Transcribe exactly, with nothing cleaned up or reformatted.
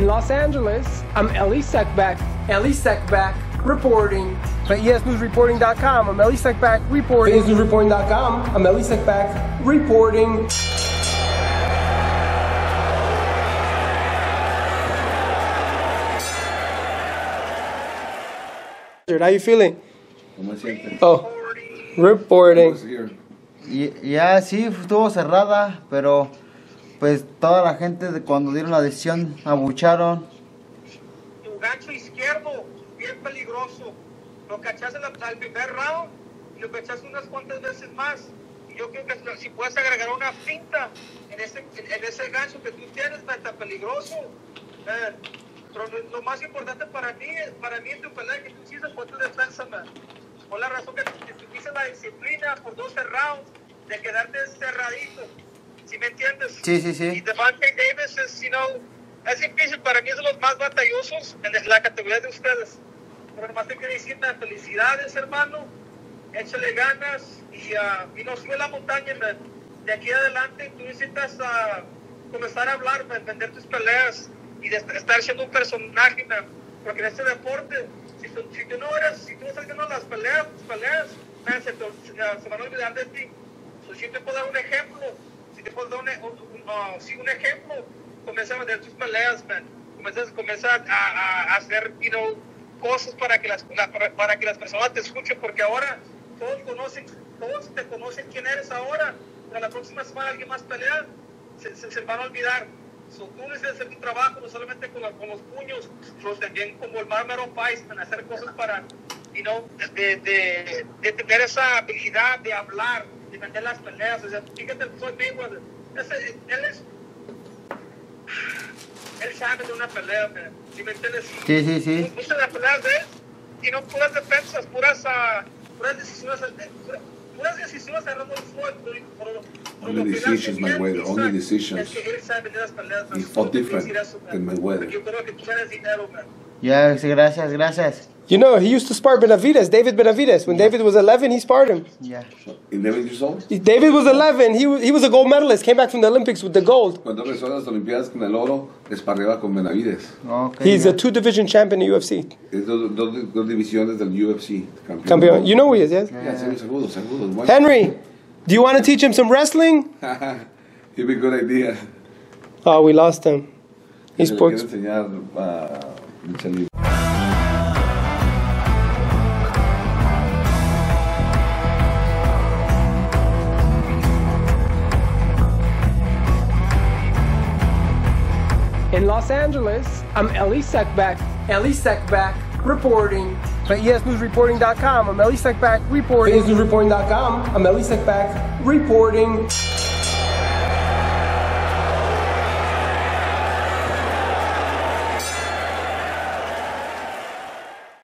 In Los Angeles, I'm Elie Seckbach. Elie Seckbach reporting. For E S News Reporting dot com, I'm Elie Seckbach reporting. For E S News Reporting dot com, I'm Elie Seckbach reporting. How you feeling? Oh, reporting. Ya sí, estuvo cerrada, pero pues toda la gente de cuando dieron la decisión abucharon. Tu gancho izquierdo, bien peligroso. Lo cachaste al primer round y lo cachaste unas cuantas veces más. Y yo creo que si puedes agregar una finta en ese, en ese gancho que tú tienes, está peligroso. Eh, pero lo, lo más importante para mí, para mí en tu pelea que tú hiciste fue tu defensa, man. Por la razón que tuviste la disciplina por doce rounds de quedarte cerradito. ¿Sí me entiendes? Sí, sí, sí. Y Devontae Davis es, you know, es difícil, para mí es de los más batallosos en la categoría de ustedes. Pero nomás te quiero decir, felicidades, hermano. Échale ganas y, uh, y no sube la montaña, man. De aquí adelante tú necesitas uh, comenzar a hablar, man, vender tus peleas y de estar siendo un personaje, man. Porque en este deporte, si tú, si tú no eres, si tú no estás haciendo las peleas, tus peleas, man, se, te, se, se van a olvidar de ti. So, si te puedo dar un ejemplo, si te puedo dar un, un, uh, sí, un ejemplo, comienza a vender tus peleas, man. Comienza, comienza a, a, a hacer, you know, cosas para que las para, para que las personas te escuchen, porque ahora todos conocen, todos te conocen quién eres ahora, pero la próxima semana alguien más pelea, se, se, se van a olvidar. So, tú necesitas hacer tu trabajo, no solamente con, la, con los puños, pero también como el Marmero Pais, en hacer cosas para, you know, de, de, de tener esa habilidad de hablar, de vender las peleas. O sea, fíjate, soy Mayweather, ese, él es, él sabe de una pelea, man. ¿Sí me entiendes? Sí, sí, sí. Muchas de las peleas de él, y no puras defensas, puras, uh, puras decisiones, puras, puras decisiones agarrando el Floyd. Only decisions, Mayweather, only decisions. He fought different than Mayweather. Yeah, gracias, gracias. You know, he used to spar Benavidez, David Benavidez. When yeah. David was eleven, he sparred him. Yeah. eleven years old? David was eleven. He was, he was a gold medalist. Came back from the Olympics with the gold. Cuando regresó a las Olimpiadas con el oro, esparreaba con Benavidez. Okay, He's yeah. a two-division champion in U F C. Es dos, dos, dos divisiones del U F C. Campeón. Campeón. You know who he is, yes? Yeah, yeah. Sí, seguro, seguro. Henry, do you want to teach him some wrestling? It'd be a good idea. Oh, we lost him. He's sports. Enseñar a lucha libre. In Los Angeles, I'm Elie Seckbach. Elie Seckbach reporting. For E S News Reporting dot com, I'm Elie Seckbach reporting. For E S News Reporting dot com, I'm Elie Seckbach reporting.